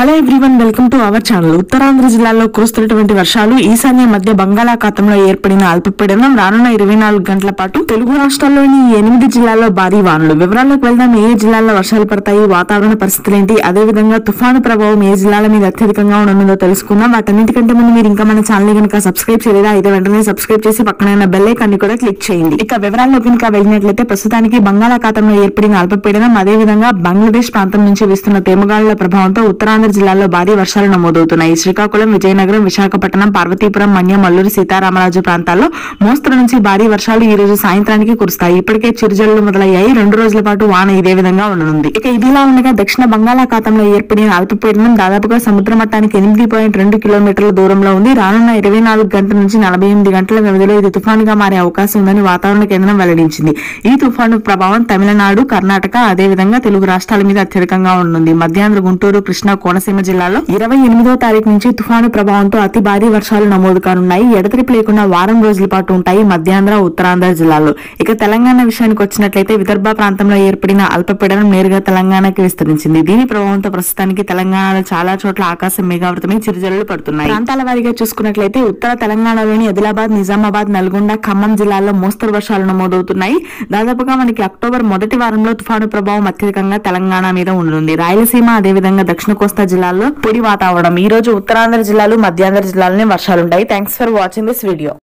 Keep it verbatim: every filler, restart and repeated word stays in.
Hello everyone, welcome to our channel. Uttarandhra జిల్లాలో కురుస్తున్నటువంటి వర్షాలు, ఈశాన్య మధ్య బంగాళాఖాతంలో ఏర్పడిన అల్పపీడనం రానున్న ఇరవై నాలుగు గంటల పాటు తెలుగు రాష్ట్రాల్లోని ఎనిమిది జిల్లాల్లో భారీ వానలు. వివరాల్లోకి వెళ్దాం. ఏ జిల్లాల్లో వర్షాలు పడతాయి, వాతావరణ పరిస్థితులు ఏంటి, అదేవిధంగా తుఫాను ప్రభావం ఏ జిల్లాల మీద అత్యధికంగా ఉండనుందో తెలుసుకుందాం. వాటన్నిటికంటే ముందు మీరు ఇంకా మన ఛానల్ కనుక సబ్స్క్రైబ్ చేయలేదా అయితే వెంటనే సబ్స్క్రైబ్ చేసి పక్కన బెల్ ఐకాన్ ని కూడా క్లిక్ చేయండి. ఇక వివరాల్లోకి ఇంకా వెళ్ళినట్లయితే ప్రస్తుతానికి బంగాళాఖాతంలో ఏర్పడిన అల్పపీడనం అదేవిధంగా బంగ్లాదేశ్ ప్రాంతం నుంచి వీస్తున్న తేమగాలుల ప్రభావంతో ఉత్తరాంధ్ర జిల్లాలో భారీ వర్షాలు నమోదవుతున్నాయి. శ్రీకాకుళం, విజయనగరం, విశాఖపట్నం, పార్వతీపురం, మన్యం, అల్లూరి సీతారామరాజు ప్రాంతాల్లో మోస్తరు నుంచి భారీ వర్షాలు ఈ రోజు సాయంత్రానికి కురుస్తాయి. ఇప్పటికే చిరుజల్లు మొదలయ్యాయి. రెండు రోజుల పాటు వాన ఇదే విధంగా ఉండనుంది. ఇక ఇదిలా ఉండగా దక్షిణ బంగాళాఖాతంలో ఏర్పడిన అల్పపీడనం దాదాపుగా సముద్ర మట్టానికి ఎనిమిది పాయింట్ రెండు కిలోమీటర్ల దూరంలో ఉంది. రానున్న ఇరవై నాలుగు గంటల నుంచి నలభై ఎనిమిది గంటల వ్యవధిలో ఇది తుఫానుగా మారే అవకాశం ఉందని వాతావరణ కేంద్రం వెల్లడించింది. ఈ తుఫాను ప్రభావం తమిళనాడు, కర్ణాటక అదేవిధంగా తెలుగు రాష్ట్రాల మీద అత్యధికంగా ఉంటుంది. మధ్యాంధ్ర, గుంటూరు, కృష్ణా, కోనసీమ జిల్లాలో ఇరవై ఎనిమిదో తారీఖు నుంచి తుఫాను ప్రభావంతో అతి భారీ వర్షాలు నమోదు కానున్నాయి. ఎడతెరిపి లేకుండా వారం రోజుల పాటు ఉంటాయి మధ్యాంధ్ర, ఉత్తరాంధ్ర జిల్లాలో. ఇక తెలంగాణ విషయానికి వచ్చినట్లయితే విదర్భ ప్రాంతంలో ఏర్పడిన అల్పపీడనం నేరుగా తెలంగాణకి విస్తరించింది. దీని ప్రభావంతో ప్రస్తుతానికి తెలంగాణలో చాలా చోట్ల ఆకాశం మేఘావృతమై చిరుజల్లులు పడుతున్నాయి. ప్రాంతాల వారీగా చూసుకున్నట్లయితే ఉత్తర తెలంగాణలోని ఆదిలాబాద్, నిజామాబాద్, నల్గొండ, ఖమ్మం జిల్లాల్లో మోస్తరు వర్షాలు నమోదవుతున్నాయి. దాదాపుగా మనకి అక్టోబర్ మొదటి వారంలో తుఫాను ప్రభావం అత్యధికంగా తెలంగాణ మీద ఉంటుంది. రాయలసీమ అదేవిధంగా దక్షిణ కోస్తా జిల్లాల్లో పొడి వాతావరణం. ఈ రోజు ఉత్తరాంధ్ర జిల్లాలు, మధ్యాంధ్ర జిల్లాలోనే వర్షాలుంటాయి. Thanks for watching this video.